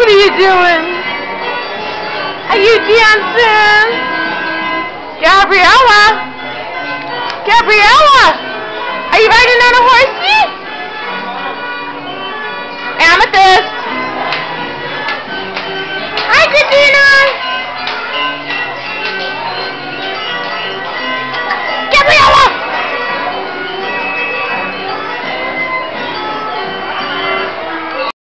What are you doing? Are you dancing? Gabriella? Gabriella? Are you riding on a horsey?